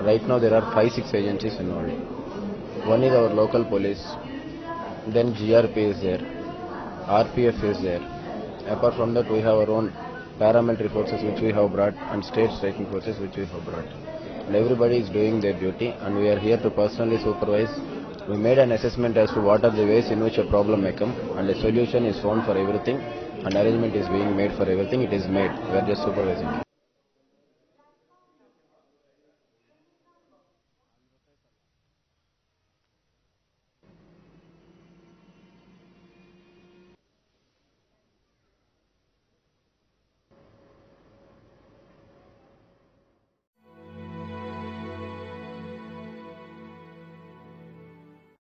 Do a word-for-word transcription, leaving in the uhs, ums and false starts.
Right now there are five, six agencies involved. One is our local police, then G R P is there, R P F is there. Apart from that, we have our own paramilitary forces which we have brought and state striking forces which we have brought. And everybody is doing their duty, and we are here to personally supervise. We made an assessment as to what are the ways in which a problem may come, and a solution is found for everything, and arrangement is being made for everything. It is made. We are just supervising.